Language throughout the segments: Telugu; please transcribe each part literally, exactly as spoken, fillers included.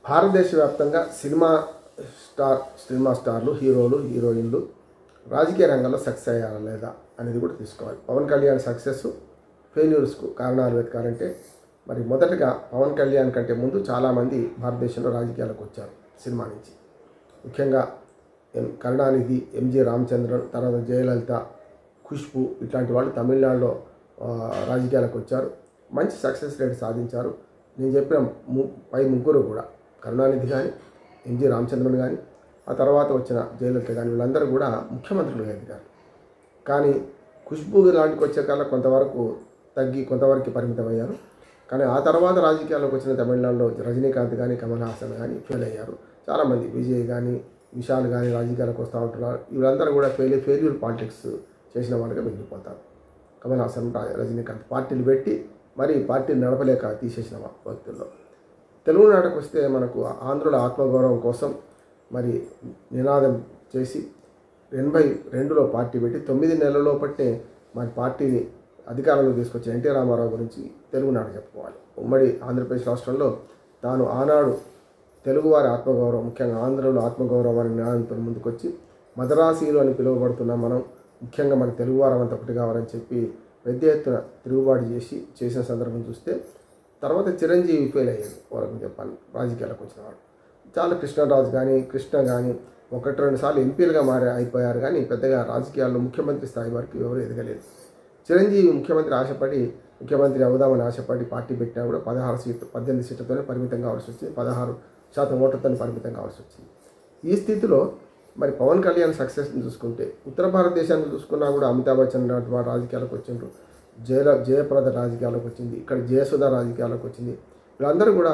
భారతదేశ వ్యాప్తంగా సినిమా స్టార్ సినిమా స్టార్లు హీరోలు హీరోయిన్లు రాజకీయ రంగంలో సక్సెస్ అయ్యారా లేదా అనేది కూడా తీసుకోవాలి. పవన్ కళ్యాణ్ సక్సెస్ ఫెయిల్యూర్స్కు కారణాలు వెతకాలంటే మరి మొదటగా పవన్ కళ్యాణ్ కంటే ముందు చాలామంది భారతదేశంలో రాజకీయాలకు వచ్చారు సినిమా నుంచి. ముఖ్యంగా ఎం కరుణానిధి, ఎంజి రామచంద్రన్, తర్వాత జయలలిత, ఖుష్బు ఇట్లాంటి వాళ్ళు తమిళనాడులో రాజకీయాలకు వచ్చారు. మంచి సక్సెస్ రేట్ సాధించారు. నేను చెప్పిన ము పై ముగ్గురు కూడా కరుణానిధి కానీ, ఎంజి రామచంద్రన్ కానీ, ఆ తర్వాత వచ్చిన జయలలిత కానీ వీళ్ళందరూ కూడా ముఖ్యమంత్రులు ఎదిగారు. కానీ ఖుష్బు లాంటికి వచ్చే కల్లా కొంతవరకు తగ్గి కొంతవరకు పరిమితమయ్యారు. కానీ ఆ తర్వాత రాజకీయాల్లోకి వచ్చిన తమిళనాడులో రజనీకాంత్ కానీ, కమల్ హాసన్ కానీ ఫెయిల్ అయ్యారు. చాలామంది విజయ్ కానీ, విశాల్ కానీ రాజకీయాలకు వస్తూ ఉంటున్నారు. వీళ్ళందరూ కూడా ఫెయిల్ ఫెయిల్యూర్ పాలిటిక్స్ చేసిన వాళ్ళుగా మిగిలిపోతారు. కమల్ హాసన్, రజనీకాంత్ పార్టీలు పెట్టి మరి పార్టీని నడపలేక తీసేసిన వ్యక్తుల్లో. తెలుగునాటకు వస్తే మనకు ఆంధ్రుల ఆత్మగౌరవం కోసం మరి నినాదం చేసి ఎనభై రెండులో పార్టీ పెట్టి తొమ్మిది నెలల్లో పట్టే మరి పార్టీని అధికారంలో తీసుకొచ్చిన ఎన్టీ రామారావు గురించి తెలుగునాట చెప్పుకోవాలి. ఉమ్మడి ఆంధ్రప్రదేశ్ రాష్ట్రంలో తాను ఆనాడు తెలుగువారి ఆత్మగౌరవం, ముఖ్యంగా ఆంధ్రుల ఆత్మగౌరవాన్ని నినాదంతో ముందుకొచ్చి మదరాసీలు అని పిలువబడుతున్న మనం ముఖ్యంగా మన తెలుగువారం అంతా ఒకటి కావాలని చెప్పి పెద్ద ఎత్తున తిరుగుబాటు చేసి చేసిన సందర్భం చూస్తే తర్వాత చిరంజీవి ఫెయిల్ అయ్యాడు. వరకు చెప్పాలి రాజకీయాలకు వచ్చిన వాడు. చాలా కృష్ణరాజు కానీ, కృష్ణ కానీ ఒకటి రెండు సార్లు ఎంపీలుగా మారి అయిపోయారు. కానీ పెద్దగా రాజకీయాల్లో ముఖ్యమంత్రి స్థాయి వరకు ఎవరు ఎదగలేదు. చిరంజీవి ముఖ్యమంత్రి ఆశపడి ముఖ్యమంత్రి అవుదామని ఆశపడి పార్టీ పెట్టినా కూడా పదహారు సీట్లు పద్దెనిమిది సీట్లతోనే పరిమితం కావాల్సి వచ్చింది. పదహారు శాతం ఓట్లతో పరిమితం కావాల్సి వచ్చింది. ఈ స్థితిలో మరి పవన్ కళ్యాణ్ సక్సెస్ని చూసుకుంటే ఉత్తర భారతదేశాన్ని చూసుకున్నా కూడా అమితాబ్ బచ్చన్ లాంటి వారు రాజకీయాలకు వచ్చిండ్రు. జయ జయప్రద రాజకీయాలకు వచ్చింది. ఇక్కడ జయసుధ రాజకీయాలకు వచ్చింది. వీళ్ళందరూ కూడా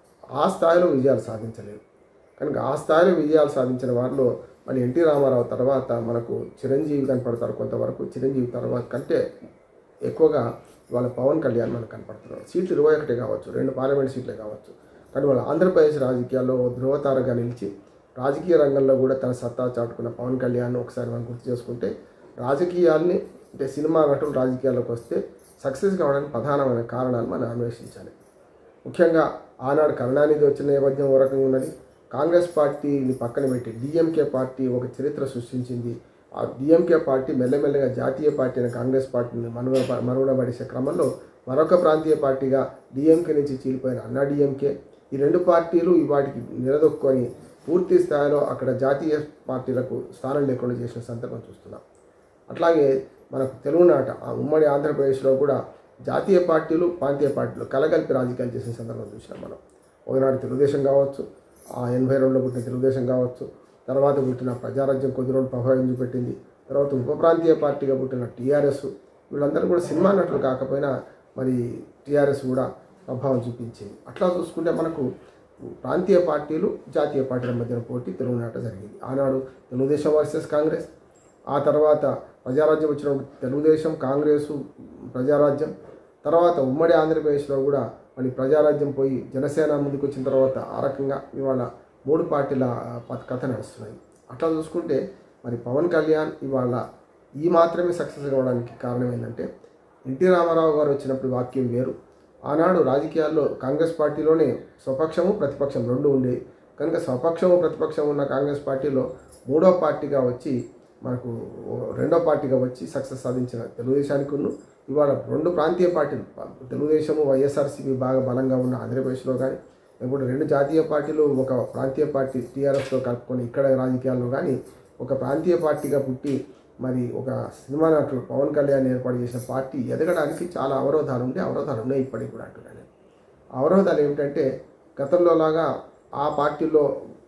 ఆ స్థాయిలో విజయాలు సాధించలేరు. కనుక ఆ స్థాయిలో విజయాలు సాధించిన వారిలో మరి ఎన్టీ రామారావు తర్వాత మనకు చిరంజీవి కనపడతారు. కొంతవరకు చిరంజీవి తర్వాత కంటే ఎక్కువగా వాళ్ళ పవన్ కళ్యాణ్ మనకు కనపడుతున్నారు. సీట్లు ఇరవై ఒకటి కావచ్చు, రెండు పార్లమెంట్ సీట్లే కావచ్చు. కానీ వాళ్ళ ఆంధ్రప్రదేశ్ రాజకీయాల్లో ధృవతారగా నిలిచి రాజకీయ రంగంలో కూడా తన సత్తా చాటుకున్న పవన్ కళ్యాణ్ ఒకసారి మనం గుర్తు చేసుకుంటే రాజకీయాల్ని అంటే సినిమా నటులు రాజకీయాల్లోకి వస్తే సక్సెస్ కావడానికి ప్రధానమైన కారణాలు మనం అన్వేషించాలి. ముఖ్యంగా ఆనాడు కరుణానిధి వచ్చిన నేపథ్యం ఓ రకంగా ఉన్నది. కాంగ్రెస్ పార్టీని పక్కన పెట్టి డిఎంకే పార్టీ ఒక చరిత్ర సృష్టించింది. ఆ డిఎంకే పార్టీ మెల్లమెల్లగా జాతీయ పార్టీ అయిన కాంగ్రెస్ పార్టీని మనుగ మనుగడబడిసే క్రమంలో మరొక ప్రాంతీయ పార్టీగా డిఎంకే నుంచి చీలిపోయిన అన్నా డిఎంకే ఈ రెండు పార్టీలు వాటికి నిలదొక్కుని పూర్తి స్థాయిలో అక్కడ జాతీయ పార్టీలకు స్థానం లేకుండా చేసిన సందర్భం చూస్తున్నాం. అట్లాగే మనకు తెలుగునాట ఆ ఉమ్మడి ఆంధ్రప్రదేశ్లో కూడా జాతీయ పార్టీలు ప్రాంతీయ పార్టీలు కలగలిపి రాజకీయాలు చేసిన సందర్భం చూసినాం మనం. ఒకనాడు తెలుగుదేశం కావచ్చు, ఆ ఎనభై రెండులో పుట్టిన తెలుగుదేశం కావచ్చు, తర్వాత పుట్టిన ప్రజారాజ్యం కొద్ది రోజులు ప్రభావం చూపెట్టింది. తర్వాత ఉప ప్రాంతీయ పార్టీగా పుట్టిన టీఆర్ఎస్ వీళ్ళందరూ కూడా సినిమా నటులు కాకపోయినా మరి టీఆర్ఎస్ కూడా ప్రభావం చూపించింది. అట్లా చూసుకుంటే మనకు ప్రాంతీయ పార్టీలు జాతీయ పార్టీల మధ్యన పోటీ తెలుగునాట జరిగింది. ఆనాడు తెలుగుదేశం వర్సెస్ కాంగ్రెస్, ఆ తర్వాత ప్రజారాజ్యం వచ్చినప్పుడు తెలుగుదేశం, కాంగ్రెసు, ప్రజారాజ్యం, తర్వాత ఉమ్మడి ఆంధ్రప్రదేశ్లో కూడా మళ్ళీ ప్రజారాజ్యం పోయి జనసేన ముందుకు వచ్చిన తర్వాత ఆ రకంగా ఇవాళ మూడు పార్టీల కథ నడుస్తున్నాయి. అట్లా చూసుకుంటే మరి పవన్ కళ్యాణ్ ఇవాళ ఈ మాత్రమే సక్సెస్ కావడానికి కారణం ఏంటంటే ఎన్టీ రామారావు గారు వచ్చినప్పుడు వాక్యం వేరు. ఆనాడు రాజకీయాల్లో కాంగ్రెస్ పార్టీలోనే స్వపక్షము ప్రతిపక్షం రెండు ఉండేవి. కనుక స్వపక్షము ప్రతిపక్షం ఉన్న కాంగ్రెస్ పార్టీలో మూడో పార్టీగా వచ్చి మనకు రెండో పార్టీగా వచ్చి సక్సెస్ సాధించిన తెలుగుదేశానికి ఉన్న ఇవాళ రెండు ప్రాంతీయ పార్టీలు తెలుగుదేశము వైఎస్ఆర్సీపీ బాగా బలంగా ఉన్న ఆంధ్రప్రదేశ్లో కానీ లేకపోతే రెండు జాతీయ పార్టీలు ఒక ప్రాంతీయ పార్టీ టీఆర్ఎస్లో కలుపుకొని ఇక్కడ రాజకీయాల్లో కానీ ఒక ప్రాంతీయ పార్టీగా పుట్టి మరి ఒక సినిమా నటుడు పవన్ కళ్యాణ్ ఏర్పాటు చేసిన పార్టీ ఎదగడానికి చాలా అవరోధాలు ఉంటే అవరోధాలు ఉన్నాయి ఇప్పటికి కూడా అంటున్నాను. అవరోధాలు ఏమిటంటే గతంలో లాగా ఆ పార్టీలో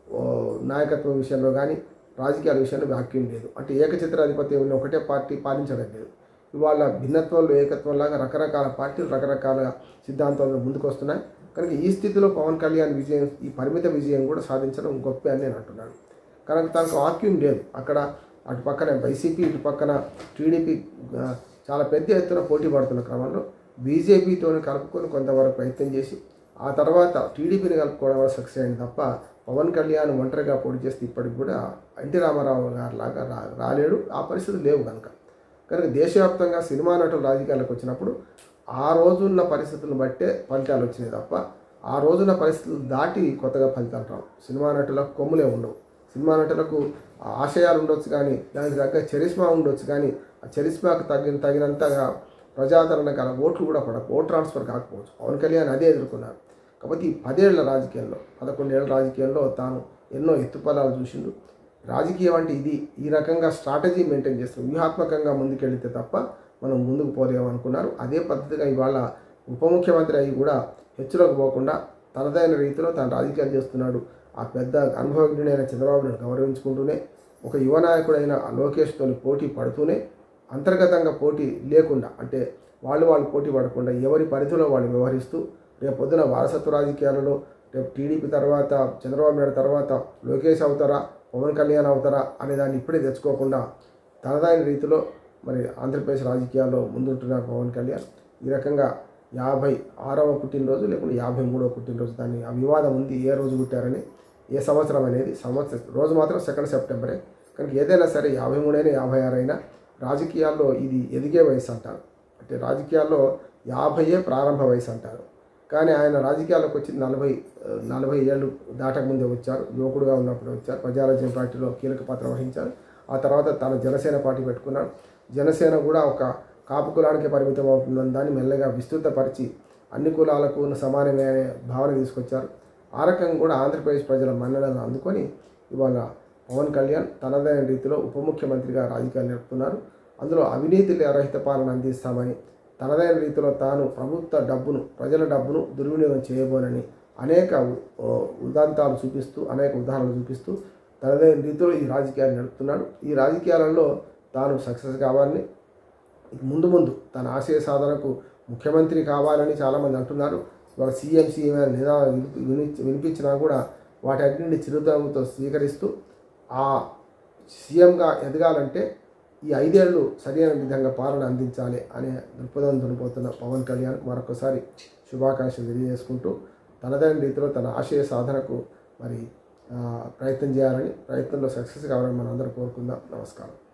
నాయకత్వం విషయంలో కానీ రాజకీయాల విషయంలో వాక్యం లేదు. అంటే ఏకఛత్రాధిపత్యం ఉన్న ఒకటే పార్టీ పాలించడం లేదు. ఇవాళ భిన్నత్వంలో ఏకత్వంలాగా రకరకాల పార్టీలు రకరకాల సిద్ధాంతాలు ముందుకు వస్తున్నాయి. కనుక ఈ స్థితిలో పవన్ కళ్యాణ్ విజయం ఈ పరిమిత విజయం కూడా సాధించడం గొప్ప అని నేను అంటున్నాను. కనుక తనకు వాక్యం లేదు. అక్కడ అటు పక్కన వైసీపీ ఇటు పక్కన టీడీపీ చాలా పెద్ద ఎత్తున పోటీ పడుతున్న క్రమంలో బీజేపీతో కలుపుకొని కొంతవరకు ప్రయత్నం చేసి ఆ తర్వాత టీడీపీని కలుపుకోవడం వల్ల సక్సెస్ అయింది తప్ప పవన్ కళ్యాణ్ ఒంటరిగా పోటీ చేస్తే ఇప్పటికి కూడా ఎన్టీ రామారావు గారి లాగా రా రాలేడు ఆ పరిస్థితులు లేవు. కనుక కనుక దేశవ్యాప్తంగా సినిమా నటులు రాజకీయాలకు వచ్చినప్పుడు ఆ రోజున్న పరిస్థితులను బట్టే ఫలితాలు వచ్చినాయి తప్ప ఆ రోజున పరిస్థితులు దాటి కొత్తగా ఫలితాలు రావు. సినిమా నటులకు కొమ్ములే ఉండవు. సినిమా నటులకు ఆశయాలు ఉండొచ్చు కానీ దానికి తగ్గ చరిస్మా ఉండొచ్చు కానీ ఆ చరిస్మాకు తగిన తగినంతగా ప్రజాదరణ గల ఓట్లు కూడా పడవు. ఓట్ ట్రాన్స్ఫర్ కాకపోవచ్చు. పవన్ కళ్యాణ్ అదే ఎదుర్కొన్నారు. కాబట్టి ఈ పదేళ్ల రాజకీయంలో పదకొండేళ్ల రాజకీయంలో తాను ఎన్నో ఎత్తుపల్లాలు చూసిండు. రాజకీయం అంటే ఇది, ఈ రకంగా స్ట్రాటజీ మెయింటైన్ చేస్తాం, వ్యూహాత్మకంగా ముందుకెళ్తే తప్ప మనం ముందుకు పోలేము అనుకున్నారు. అదే పద్ధతిగా ఇవాళ ఉప ముఖ్యమంత్రి అయ్యి కూడా హెచ్చులకు పోకుండా తనదైన రీతిలో తాను రాజకీయాలు చేస్తున్నాడు. ఆ పెద్ద అనుభవజ్ఞుడైన చంద్రబాబును గౌరవించుకుంటూనే ఒక యువ నాయకుడైన లోకేష్తో పోటీ పడుతూనే అంతర్గతంగా పోటీ లేకుండా అంటే వాళ్ళు వాళ్ళు పోటీ పడకుండా ఎవరి పరిధిలో వాళ్ళు వ్యవహరిస్తూ రేపు పొద్దున వారసత్వ రాజకీయాలలో రేపు టీడీపీ తర్వాత చంద్రబాబు నాయుడు తర్వాత లోకేష్ అవుతారా పవన్ కళ్యాణ్ అవుతారా అనే దాన్ని ఇప్పుడే తెచ్చుకోకుండా తనదైన రీతిలో మరి ఆంధ్రప్రదేశ్ రాజకీయాల్లో ముందుంటున్నారు పవన్ కళ్యాణ్. ఈ రకంగా యాభై ఆరవ పుట్టినరోజు లేకుంటే యాభై మూడవ పుట్టినరోజు దాన్ని ఆ వివాదం ఉంది ఏ రోజు పుట్టారని ఏ సంవత్సరం అనేది సంవత్సరం రోజు మాత్రం సెకండ్ సెప్టెంబరే. కనుక ఏదైనా సరే యాభై మూడైనా యాభై ఆరైనా రాజకీయాల్లో ఇది ఎదిగే వయసు అంటారు. అంటే రాజకీయాల్లో యాభైయే ప్రారంభ వయసు అంటారు. కానీ ఆయన రాజకీయాల్లోకి వచ్చి నలభై నలభై ఏళ్ళు దాటకముందే వచ్చారు. యువకుడుగా ఉన్నప్పుడు వచ్చారు. ప్రజారాజ్యం పార్టీలో కీలక పాత్ర వహించారు. ఆ తర్వాత తన జనసేన పార్టీ పెట్టుకున్నాడు. జనసేన కూడా ఒక కాపు కులానికి పరిమితం అవుతుందని దాన్ని మెల్లగా విస్తృతపరిచి అన్ని కులాలకు సమానమే అనే భావన తీసుకొచ్చారు. ఆ రకంగా కూడా ఆంధ్రప్రదేశ్ ప్రజల మన్ననలను అందుకొని ఇవాళ పవన్ కళ్యాణ్ తనదైన రీతిలో ఉప ముఖ్యమంత్రిగా రాజకీయాలు నడుపుతున్నారు. అందులో అవినీతి రహిత పాలన అందిస్తామని తనదైన రీతిలో తాను ప్రభుత్వ డబ్బును ప్రజల డబ్బును దుర్వినియోగం చేయబోనని అనేక ఉదాంతాలు చూపిస్తూ అనేక ఉదాహరణలు చూపిస్తూ తనదైన రీతిలో ఈ రాజకీయాలు నడుపుతున్నాడు. ఈ రాజకీయాలలో తాను సక్సెస్ కావాలని ముందు ముందు తన ఆశయ సాధనకు ముఖ్యమంత్రి కావాలని చాలామంది అంటున్నారు. ఇవాళ సీఎం సీఎం అని నిదా విని వినిపించినా కూడా వాటి అన్నింటినీ చిరునవ్వుతో స్వీకరిస్తూ ఆ సీఎంగా ఎదగాలంటే ఈ ఐదేళ్లు సరైన విధంగా పాలన అందించాలి అనే దృక్పథం దునిపోతున్న పవన్ కళ్యాణ్ మరొకసారి శుభాకాంక్షలు తెలియజేసుకుంటూ తనదైన రీతిలో తన ఆశయ సాధనకు మరి ప్రయత్నం చేయాలని ప్రయత్నంలో సక్సెస్ కావాలని మనం అందరూ కోరుకుందాం. నమస్కారం.